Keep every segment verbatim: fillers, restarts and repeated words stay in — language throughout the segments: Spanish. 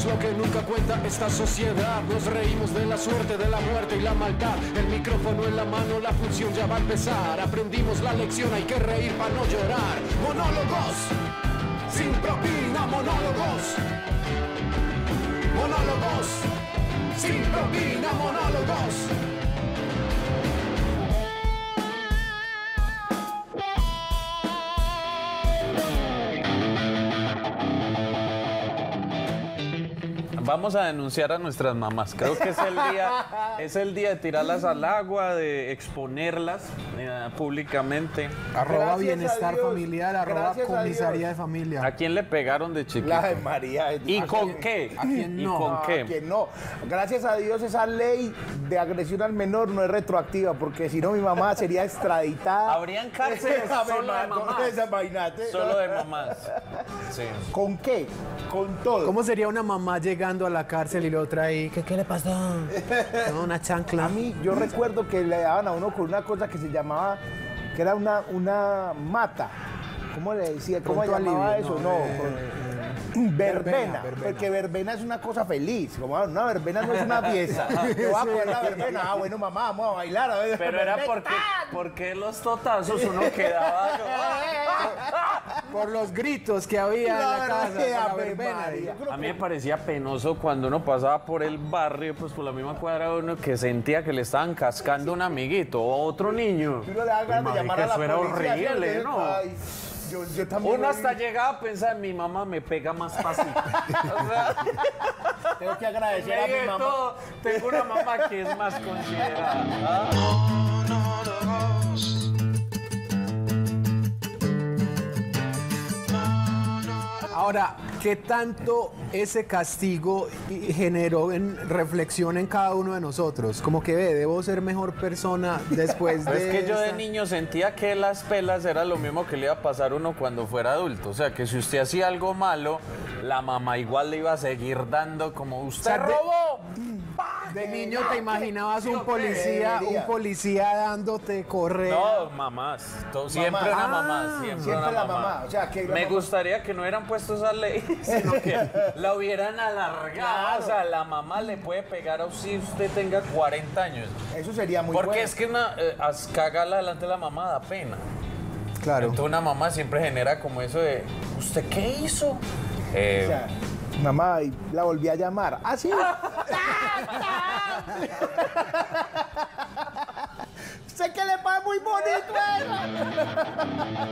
lo que nunca cuenta esta sociedad. Nos reímos de la suerte, de la muerte y la maldad. El micrófono en la mano, la función ya va a empezar. Aprendimos la lección, hay que reír para no llorar. Monólogos, sin propina, monólogos. Monólogos, sin propina, monólogos. Vamos a denunciar a nuestras mamás. Creo que es el día, es el día de tirarlas al agua, de exponerlas eh, públicamente. Arroba Gracias bienestar a Dios. familiar, arroba Gracias a comisaría Dios. de familia. ¿A quién le pegaron de chiquito? La de María. ¿Y ¿A con quién? qué? ¿A quién ¿Y no? con No, qué? a quien no. Gracias a Dios esa ley de agresión al menor no es retroactiva, porque si no mi mamá sería extraditada. Habrían cárceles Esa solo de vaina- mamás. esa vainate. Solo de mamás. Sí. ¿Con qué? Con todo. ¿Cómo sería una mamá llegando a la cárcel y lo trae? ¿Qué, qué le pasó? No, una chancla. A mí, yo recuerdo que le daban a uno con una cosa que se llamaba, que era una, una mata. ¿Cómo le decía? ¿Cómo se Pronto llamaba alivio, eso? no, No, eh, con- Verbena, verbena, verbena. porque verbena es una cosa feliz, como una verbena no es una fiesta. Yo voy a poner la verbena, ah, bueno, mamá, vamos a bailar. A ver, Pero era porque, porque los totazos uno quedaba... Por los gritos que había en la verdad casa. que con la Ave verbena. María. Yo creo A mí me que- parecía penoso cuando uno pasaba por el barrio, pues por la misma cuadra de uno, que sentía que le estaban cascando un amiguito o otro niño. Uno le da ganas de Marica, llamar a la eso era policía, horrible, ¿cierto? ¿no? Ay, yo, yo también Uno lo hasta vi. llegaba a pensar, mi mamá me pega más fácil. O sea, Tengo que agradecer a medio mi de mamá. todo, tengo una mamá que es más considerada. Ahora, ¿qué tanto ese castigo y- generó en reflexión en cada uno de nosotros? Como que ve, debo ser mejor persona después Pero de. es que yo de esta- niño sentía que las pelas era lo mismo que le iba a pasar a uno cuando fuera adulto. O sea, que si usted hacía algo malo, la mamá igual le iba a seguir dando como usted sea, de- robó. De niño te imaginabas ¿Sí un o qué? policía, un Debería. policía dándote correa. No, mamás. To- siempre Mamá. una mamá, Ah, siempre, siempre una la mamá. mamá, o sea, que la Me mamá- gustaría que no hubieran puesto esa ley, sino que la hubieran alargado. Claro. O sea, la mamá le puede pegar a usted si usted tenga cuarenta años. Eso sería muy Porque bueno. es que una, eh, as- cagarla delante de la mamá da pena. Claro. Entonces una mamá siempre genera como eso de, ¿usted qué hizo? Eh, O sea, mamá, y la volví a llamar. ¿Ah, sí? Sé que le va muy bonito eso.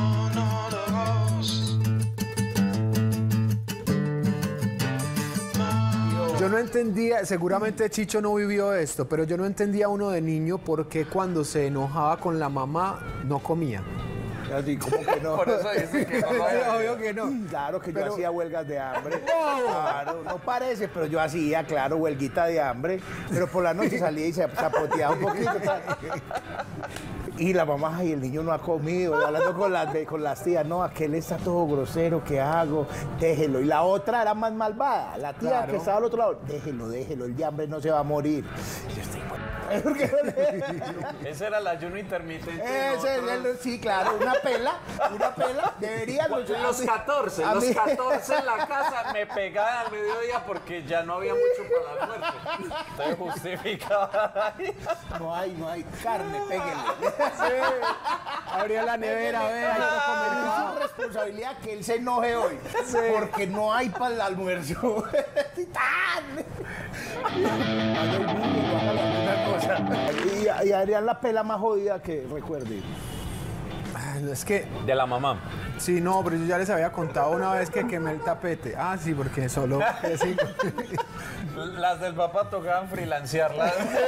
Yo no entendía, seguramente Chicho no vivió esto, pero yo no entendía uno de niño por qué cuando se enojaba con la mamá no comía. Así, ¿cómo que no? por eso dice que no lo Sí, haga. obvio que no. Claro que Pero- yo hacía huelgas de hambre. Claro, no parece, pero yo hacía, claro, huelguita de hambre. Pero por la noche salía y se zapoteaba un poquito. tal. Y la mamá, ay, el niño no ha comido. Y hablando con las, con las tías, no, aquel está todo grosero, ¿qué hago? Déjelo. Y la otra era más malvada. La tía Claro. que estaba al otro lado, déjelo, déjelo, el de hambre no se va a morir. Y yo estoy, ¿por qué no le- Ese era el ayuno intermitente. Ese, nosotros. el- sí, claro, una pela, una pela, deberían Los catorce, a los mí- catorce en la casa me pegaban al mediodía porque ya no había mucho para el almuerzo. Entonces justificaba. No hay, no hay carne, péguenle. Abría la nevera, a ver, hay que comer. Es su responsabilidad que él se enoje hoy, porque no hay para el almuerzo. ¡Titán! Vaya un niño, hágale alguna cosa. Y, y harían la pela más jodida que recuerde. Ay, Es que, De la mamá. sí, no, pero yo ya les había contado una vez que quemé el tapete. Ah, sí, porque solo. sí. Las del papá tocaban freelancearlas.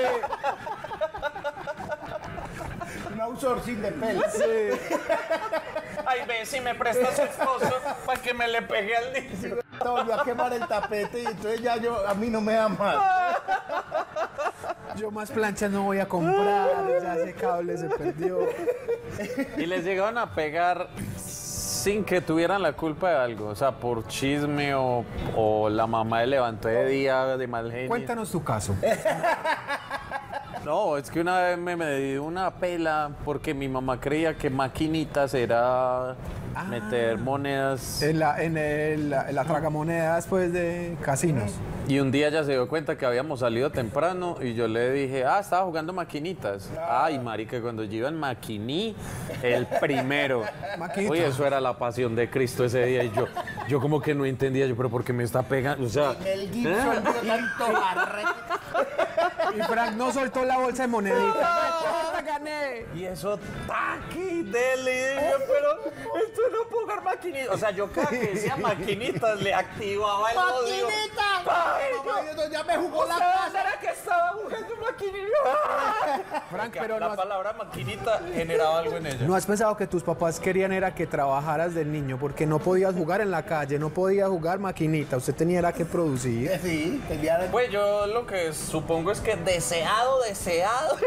Un outsourcing de pela. Ay, ve, si me prestas su esposo para que me le pegue al niño. Volvió a quemar el tapete y entonces ya yo, a mí no me da más. Yo más planchas no voy a comprar, ya ese cable se perdió. Y les llegaban a pegar sin que tuvieran la culpa de algo. O sea, por chisme o, o la mamá le levantó de día de mal genio. Cuéntanos tu caso. No, es que una vez me, me dio una pela porque mi mamá creía que maquinitas era meter monedas. En la, en el, la, la tragamonedas, pues, de casinos. Y un día ella se dio cuenta que habíamos salido temprano y yo le dije, ah, estaba jugando maquinitas. Ay, marica, cuando yo iba en maquiní, el primero. Maquinita. Oye, eso era la pasión de Cristo ese día y yo, yo como que no entendía, yo, pero ¿por qué me está pegando? O sea, El Gibson dio tanto barrete. Y Frank no soltó la bolsa de moneditas. ¡No, gané! y eso, taqui, dele, y yo, pero esto no puedo jugar maquinitas. O sea, yo cada que decía maquinitas le activaba el odio. ¡Maquinita! Ay, Mamá, yo- ya me jugó O la sea, casa. ¿será que estaba jugando maquinita? Frank, pero la no has, palabra maquinita generaba algo en ella. ¿no has pensado que tus papás querían era que trabajaras del niño? Porque no podías jugar en la calle, no podías jugar maquinita. Usted tenía era que producir. Sí, tenía... Pues yo lo que supongo es que deseado, deseado.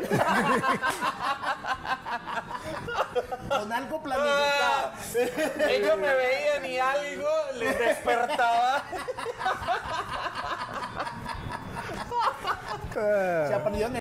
Con algo planificado. Ellos me veían y algo les despertaba. Se aprendió en